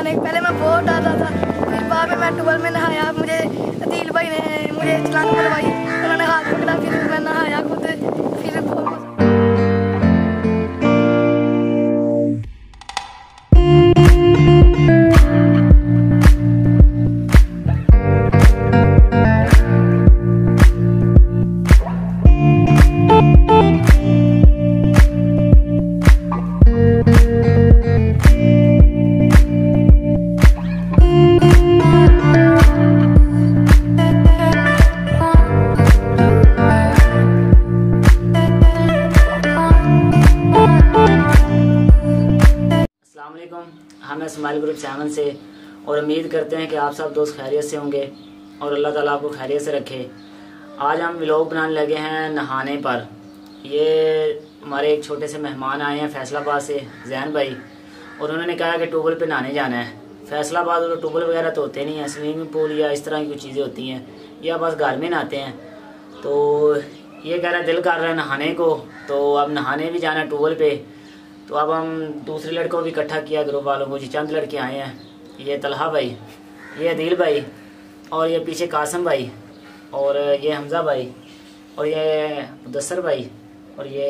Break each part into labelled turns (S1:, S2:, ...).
S1: नहाने पहले मैं बोट आता था, फिर बाद में मैं ट्यूबवेल में नहाया। मुझे अदील भाई ने मुझे चलाना करवाई, उन्होंने हाथ पकड़ा, फिर मैं नहाया खुद। फिर
S2: हमें स्माइल ग्रुप चैनल से और उम्मीद करते हैं कि आप सब दोस्त खैरियत से होंगे और अल्लाह ताला आपको खैरियत से रखे। आज हम व्लॉग बनाने लगे हैं नहाने पर। ये हमारे एक छोटे से मेहमान आए हैं फैसलाबाद से, ज़ैन भाई, और उन्होंने कहा कि ट्यूबवेल पे नहाने जाना है। फैसलाबाद और ट्यूबवेल वगैरह तो होते नहीं हैं, स्विमिंग पूल या इस तरह की कुछ चीज़ें होती हैं, या बस घर में नहाते हैं। तो ये कह रहे हैं दिल कर रहा है नहाने को, तो अब नहाने भी जाना है ट्यूबवेल पे। तो अब हम दूसरे लड़कों को भी इकट्ठा किया, ग्रुप वालों को। जी चंद लड़के आए हैं, ये तलहा भाई, ये अदील भाई, और ये पीछे कासम भाई, और ये हमज़ा भाई, और ये मुदस्सर भाई, और ये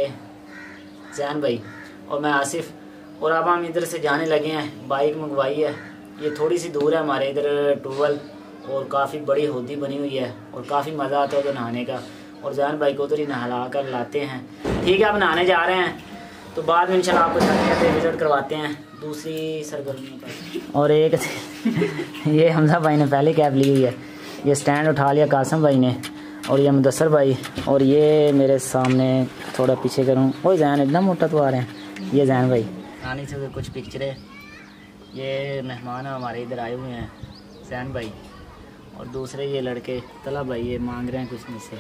S2: ज़ैन भाई, और मैं आसिफ। और अब हम इधर से जाने लगे हैं, बाइक मंगवाई है। ये थोड़ी सी दूर है हमारे इधर ट्यूबवेल, और काफ़ी बड़ी होदी बनी हुई है और काफ़ी मज़ा आता है उधर नहाने का। और ज़ैन भाई को उधर ही नहला कर लाते हैं। ठीक है, अब नहाने जा रहे हैं, तो बाद में इंशाल्लाह आपको जाते विजिट करवाते हैं दूसरी सरगर्मियों पर। और एक ये हमज़ा भाई ने पहले कैब ली हुई है, ये स्टैंड उठा लिया कासम भाई ने, और ये मुदस्सर भाई, और ये मेरे सामने थोड़ा पीछे करूँ, वो ज़ैन इतना मोटा तो आ रहे हैं, ये ज़ैन भाई। आने से कुछ पिक्चरें, ये मेहमान हमारे इधर आए हुए हैं, ज़ैन भाई, और दूसरे ये लड़के तला भाई, ये मांग रहे हैं कुछ मुझसे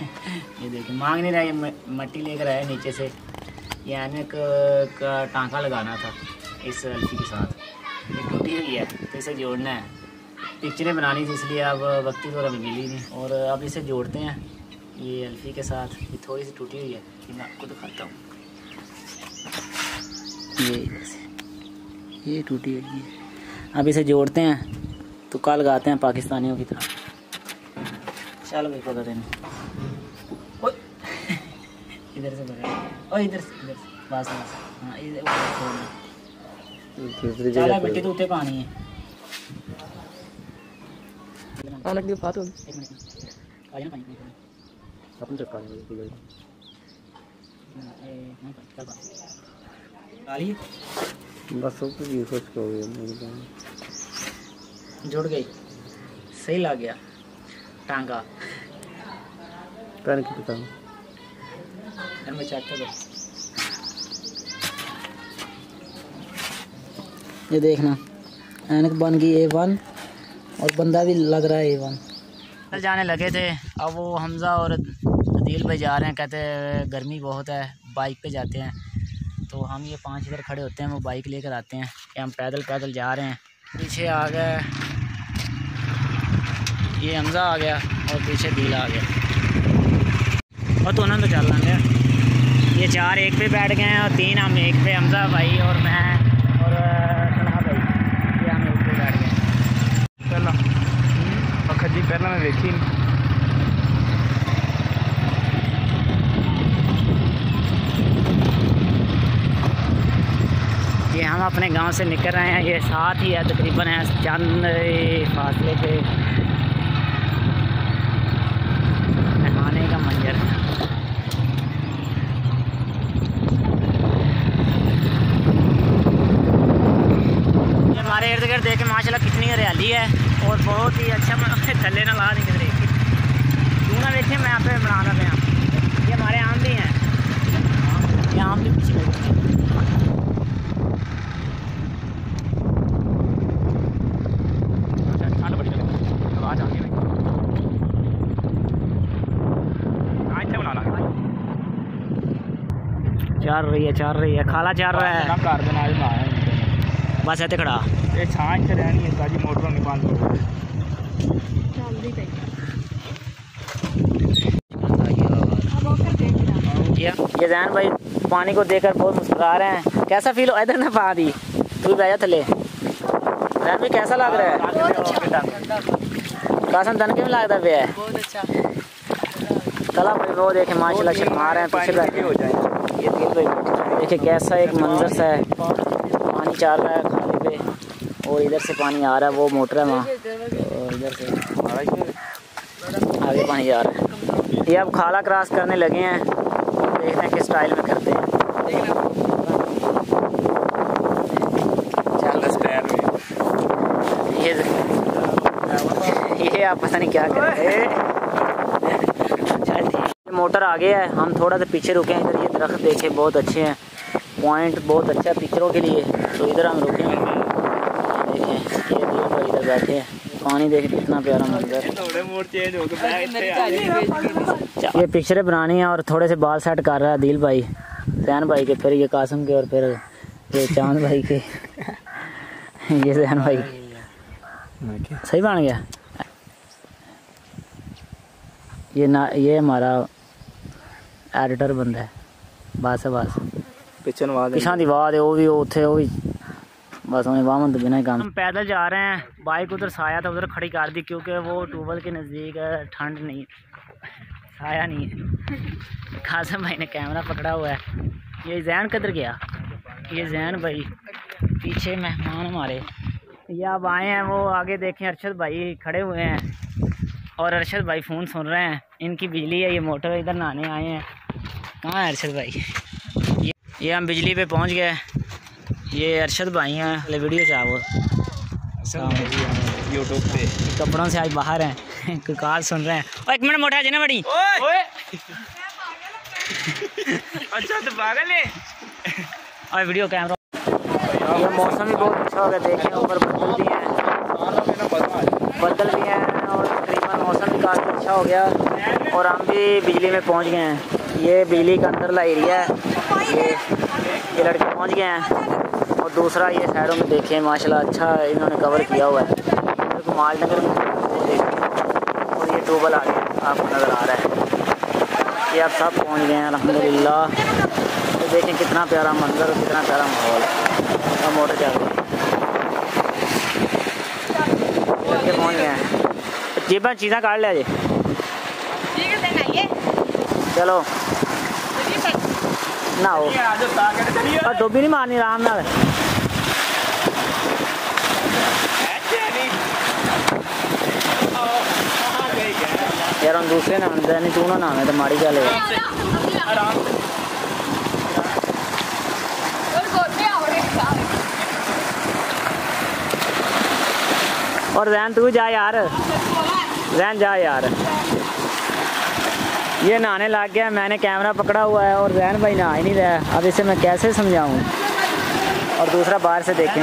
S2: ये देखिए मांग नहीं रहे, मट्टी लेकर आए नीचे से। ये ऐनक का टांका लगाना था इस अल्फी के साथ, ये टूटी हुई है तो इसे जोड़ना है। पिक्चरें बनानी थी इसलिए अब वक्ती तो अभी मिली नहीं, और अब इसे जोड़ते हैं ये अल्फी के साथ। ये थोड़ी सी टूटी हुई है, मैं आपको दिखाता हूँ। ये इधर से ये टूटी हुई है, अब इसे जोड़ते हैं तो कल लगाते हैं पाकिस्तानियों की तरह। चलो भाई पकड़ देना, इधर से पकड़, और इधर से बस बस, हाँ इधर ज़्यादा बेटे तो उठे पानी है।
S3: अलग की बात हो,
S2: एक मिनट आ जाना पानी
S3: अपन चक्का नहीं बस सब कुछ यूज हो गया,
S2: जुड़ गई, सही लग गया टांगा।
S3: पैन की पता
S2: मैं चेक कर, ये देखना ऐनक बन गई A1 और बंदा भी लग रहा है A1। जाने लगे थे, अब वो हमज़ा और अदील भाई जा रहे हैं, कहते हैं गर्मी बहुत है बाइक पे जाते हैं। तो हम ये 5 इधर खड़े होते हैं, वो बाइक लेकर आते हैं कि हम पैदल पैदल जा रहे हैं। पीछे आ गए ये हमज़ा आ गया और पीछे अदील आ गया, और तो उन्होंने तो चल लेंगे। ये 4 एक पे बैठ गए हैं और 3 हम एक पे, हमज़ा भाई और मैं और तलहा भाई, ये हम एक पे बैठ गए।
S3: पहला अखा जी पहला मैं देखी
S2: ये हम अपने गांव से निकल रहे हैं, ये साथ ही है तकरीबन है चंद फासले पे नहाने का मंजर। ये हमारे इर्द गिर्द देखे माशाल्लाह कितनी हरियाली है और बहुत ही अच्छा थले ना ला दिख रही क्यों ना देखिए। मैं यहाँ पे बना रहा था, ये हमारे आम भी हैं, ये आम भी पीछे चल रही है खाला चल रहा है बस इतने खड़ा मोटर नहीं बंद ये ज़ैन भाई पानी को देखकर बहुत मुस्कुरा रहे हैं। कैसा फील हो? इधर ना पा दी तू भी बैजा थले जैन भी कैसा लग रहा है? कासम तन के में लगता पे है
S4: बहुत अच्छा।
S2: तला भाई वो देखे माशाल्लाह शर्मा रहे हैं पीछे बैठे हो जाए। ये देखिए कैसा एक मंजर सा है, पानी चल रहा है खाली पे और इधर से पानी आ रहा है, वो मोटर है वहाँ और इधर से आगे पानी आ रहा है। ये अब खाला क्रॉस करने लगे हैं, देखते हैं किस स्टाइल में करते हैं। ये आप पता नहीं क्या कर रहे हैं। चल ठीक, मोटर आगे है, हम थोड़ा सा पीछे रुके हैं। इधर ये दरख्त देखे बहुत अच्छे हैं, पॉइंट बहुत अच्छा है पिक्चरों के लिए, तो इधर हम रुके हैं। देखें ये देखो इधर बैठे हैं, पानी देखे कितना प्यारा मंजर। ये पिक्चरें बनानी है और थोड़े से बाल सेट कर रहा है दिल भाई, जैन भाई के, फिर ये कासम के और फिर ये चांद भाई के। ये जैन भाई सही बन गया। ये हमारा एडिटर बंदा है, बस पिछा दी बात है, वो भी उथे वो भी बस उन्हें वामन तो बिना ही काम। हम पैदल जा रहे हैं, बाइक उधर साया था उधर खड़ी कर दी क्योंकि वो ट्यूबवेल के नज़दीक है, ठंड नहीं साया नहीं है। कासम भाई ने कैमरा पकड़ा हुआ है। ये जैन किधर गया? ये जैन भाई पीछे मेहमान हमारे ये अब आए हैं, वो आगे देखें अरशद भाई खड़े हुए हैं और अरशद भाई फ़ोन सुन रहे हैं। इनकी बिजली है, ये मोटर इधर नहाने आए हैं। कहाँ है अरशद भाई? ये हम बिजली पे पहुंच गए। ये अरशद भाई हैं, ले वीडियो चाहो
S3: यूट्यूब पे
S2: कपड़ों से आज बाहर हैं। कोई कॉल सुन रहे हैं। और एक मिनट मोटा जना बड़ी
S3: अच्छा तो पागल है।
S2: और वीडियो कैमरा। ये मौसम भी बहुत अच्छा हो गया, देखें ऊपर बदल भी हैं और तकरीबन मौसम भी काफ़ी अच्छा हो गया और हम भी बिजली में पहुंच गए हैं। ये बिजली का अंदर ला एरिया है, ये लड़के पहुंच गए हैं। और दूसरा ये साइडों में देखें माशाल्लाह अच्छा इन्होंने कवर किया हुआ है। तो माल नगर में वो देखें और ये ट्यूबवेल आगे आपको नज़र आ रहा है। ये आप सब पहुँच गए हैं अल्हम्दुलिल्लाह। तो देखें कितना प्यारा मंजर, कितना प्यारा माहौल। मोटर चल रही लड़के पहुँच गए हैं। जेबा चीज़ा काट लिया जी, चलो ना हो और डोबी नहीं मारनी आराम नाल। यार हम दूसरे नाम नहीं तू ना नाम है तो मारी गल है। और जैन तू जा यार, जैन जा यार। ये नहाने लग गया, मैंने कैमरा पकड़ा हुआ है और जैन भाई नहा ही नहीं रहा है। अब इसे मैं कैसे समझाऊं? और दूसरा बाहर से देखें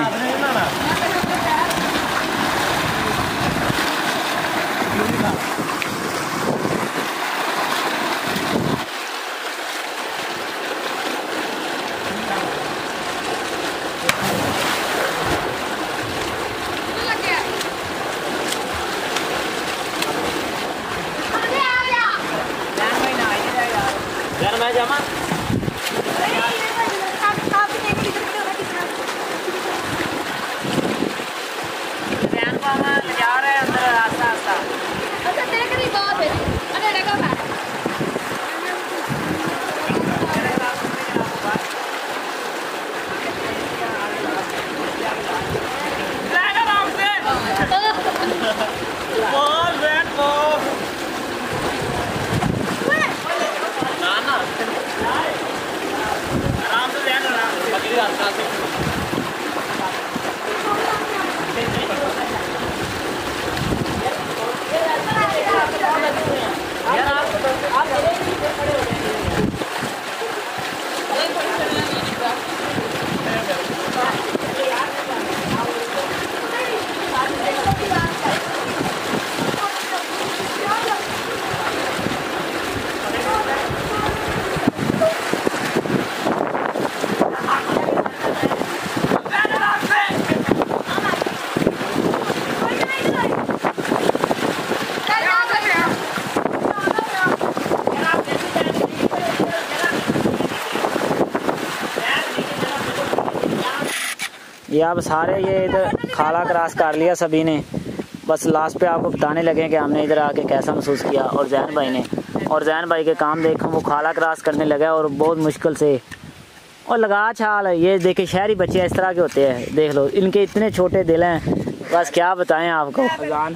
S2: ये आप सारे ये इधर खाला क्रॉस कर लिया सभी ने, बस लास्ट पे आपको बताने लगे कि हमने इधर आके कैसा महसूस किया। और जैन भाई ने, और जैन भाई के काम देखो, वो खाला क्रॉस करने लगा और बहुत मुश्किल से, और लगा छाल है। ये देखे शहरी बच्चे इस तरह के होते हैं, देख लो इनके इतने छोटे दिल हैं, बस क्या बताएं आपको।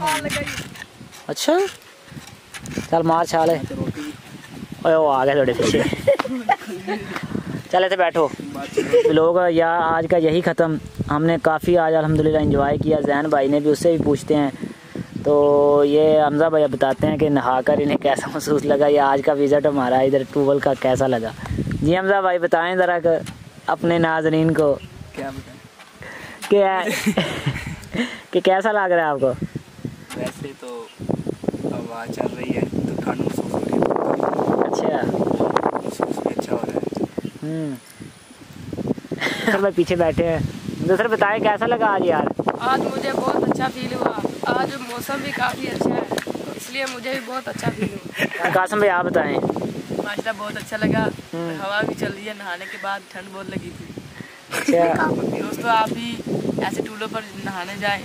S2: अच्छा चल मार छाल है, ओए वो आ गए थोड़े पीछे। चल ऐसे बैठो। लोग या आज का यही ख़त्म। हमने काफ़ी आज अल्हम्दुलिल्लाह एंजॉय किया। जैन भाई ने भी, उससे भी पूछते हैं। तो ये हमजा भैया बताते हैं कि नहाकर इन्हें कैसा महसूस लगा, या आज का विज़िट हमारा इधर ट्यूबवेल का कैसा लगा। जी हमजा भाई बताएं ज़रा अपने नाज़रीन को
S4: क्या बताएं
S2: कि कैसा लग रहा है आपको।
S4: वैसे तो हवा चल रही है तो ठंड महसूस हो रही है।
S2: अच्छा
S4: महसूस भी अच्छा हो रहा है।
S2: सर भाई पीछे बैठे हैं। दूसरे बताएं कैसा लगा आज यार।
S5: आज मुझे बहुत अच्छा फील हुआ। आज मौसम भी काफ़ी अच्छा है, इसलिए मुझे भी बहुत अच्छा फील हुआ।
S2: कासम भाई आप बताएं।
S5: माशाल्लाह बहुत अच्छा लगा। हवा भी चल रही है, नहाने के बाद ठंड बहुत लगी थी।
S2: अच्छा
S5: दोस्तों आप भी ऐसे टूलों पर नहाने जाएं।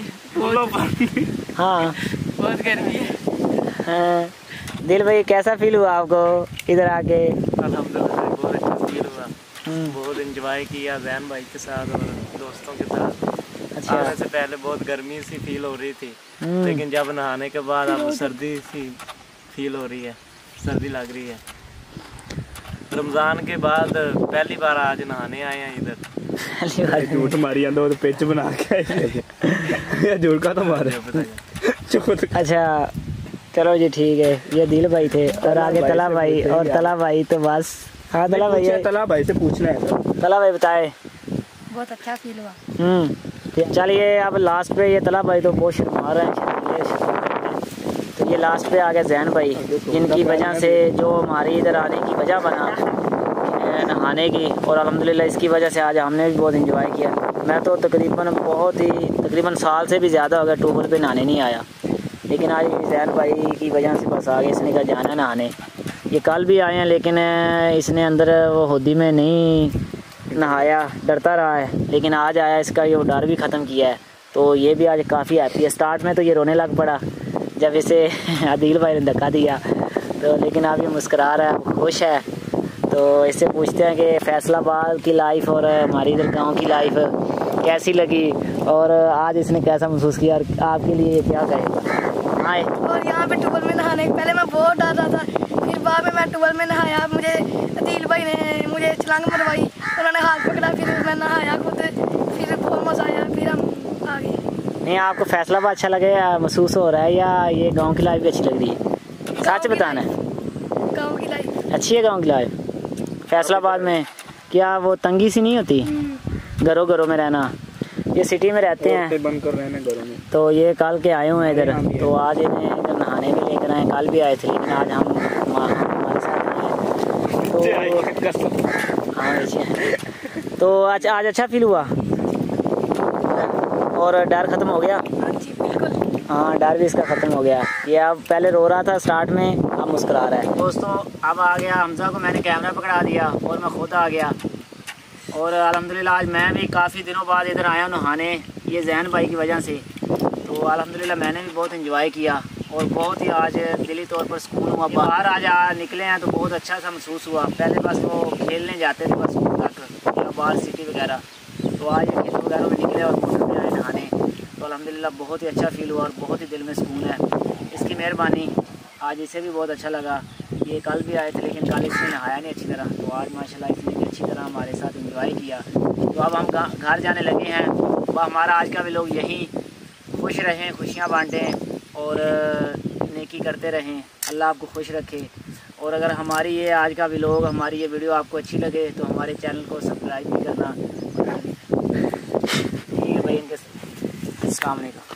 S2: हाँ
S5: बहुत गर्मी है।
S2: हाँ। दिल भाई कैसा फील हुआ आपको इधर आके।
S4: अल्हम्दुलिल्लाह बहुत अच्छा फील हुआ। बहुत एंजॉय किया जैन भाई के साथ और दोस्तों के साथ।
S2: अच्छा
S4: आने से पहले बहुत गर्मी सी फील हो रही थी, लेकिन जब नहाने के बाद अब सर्दी सी फील हो रही है, सर्दी लग रही है। रमज़ान के बाद पहली बार आज नहाने आए हैं इधर।
S3: झूठ मारी दो तो पिच बना के झूठ का तो मारे।
S2: अच्छा चलो जी ठीक है। ये दिल भाई थे और आगे तला भाई, और तला भाई तो बस। हाँ तला भाई,
S3: तला भाई से पूछना है।
S2: तला भाई बताए।
S1: बहुत अच्छा फील हुआ।
S2: चलिए अब लास्ट पे ये तला भाई तो बहुत शर्मा रहे हैं, तो ये लास्ट पे आ गया जैन भाई, जिनकी वजह से जो हमारी इधर आने की वजह बना नहाने की, और अल्हम्दुलिल्लाह इसकी वजह से आज हमने भी बहुत एंजॉय किया। मैं तो तकरीबन साल से भी ज़्यादा हो गया ट्यूबवेल पे नहाने नहीं आया, लेकिन आज जैन भाई की वजह से बस आगे इसने कहा जाना नहाने। ये कल भी आए हैं, लेकिन इसने अंदर वो होदी में नहीं नहाया, डरता रहा है, लेकिन आज आया, इसका ये डर भी ख़त्म किया है। तो ये भी आज काफ़ी हैप्पी है। स्टार्ट में तो ये रोने लग पड़ा जब इसे आदिल भाई ने धक्का दिया, तो लेकिन अब ये मुस्कुरा रहा है, खुश है। तो इससे पूछते हैं कि फैसलाबाद की लाइफ और हमारी इधर गांव की लाइफ कैसी लगी, और आज इसने कैसा महसूस किया, और आपके लिए क्या कहेगा। आए
S1: और यहाँ पे ट्यूबवेल में नहाने के पहले मैं बहुत डर रहा था, फिर बाद में मैं ट्यूबवेल में नहाया। मुझे आदिल भाई ने मुझे छलांग मरवाई, उन्होंने हाथ पकड़ा, फिर मैं नहाया खुद, फिर बहुत मज़ा आया, फिर हम आ गए।
S2: नहीं आपको फैसलाबाद अच्छा लगे या महसूस हो रहा है, या ये गांव की लाइफ भी अच्छी लग रही है। सच बताना है।
S1: गाँव की लाइफ
S2: अच्छी है गांव की लाइफ। फैसलाबाद में क्या वो तंगी सी नहीं होती घरों में रहना। ये सिटी में रहते हैं,
S3: बंद कर रहे हैं घरों में।
S2: तो ये कल के आए हुए हैं इधर, तो आज इन्हें इधर नहाने भी लेकर आए। कल भी आए थे, लेकिन आज हम हमारे साथ आए हैं। तो हाँ तो आज अच्छा फील हुआ और डर ख़त्म हो गया। हाँ डर भी इसका ख़त्म हो गया। ये अब पहले रो रहा था स्टार्ट में, अब मुस्कुरा रहा है। दोस्तों अब आ गया हमजा को, मैंने कैमरा पकड़ा दिया और मैं खुद आ गया। और अल्हम्दुलिल्लाह आज मैं भी काफ़ी दिनों बाद इधर आया नहाने, ये जैन भाई की वजह से। तो अल्हम्दुलिल्लाह मैंने भी बहुत एंजॉय किया और बहुत ही आज दिली तौर पर सुकून हुआ। बाहर आज निकले हैं तो बहुत अच्छा सा महसूस हुआ। पहले बस वो खेलने जाते थे बस स्कूल तक या बाहर सिटी वगैरह, तो आज ये खेत वगैरह में निकले और मोटर में आए नहाने, तो अल्हम्दुलिल्लाह बहुत ही अच्छा फील हुआ और बहुत ही दिल में सुकून है। इसकी मेहरबानी, आज इसे भी बहुत अच्छा लगा। ये कल भी आए थे, लेकिन कल इसने नहाया नहीं अच्छी तरह, तो आज माशाल्लाह इसने भी अच्छी तरह हमारे साथ एंजॉय किया। तो अब हम घर जाने लगे हैं। तो हमारा आज का भी लोग यही खुश रहें, खुशियाँ बांटें और नेकी करते रहें। अल्लाह आपको खुश रखे। और अगर हमारी ये आज का व्लॉग, हमारी ये वीडियो आपको अच्छी लगे तो हमारे चैनल को सब्सक्राइब भी करना। ठीक है भाई, इनके अस्सलाम वालेकुम।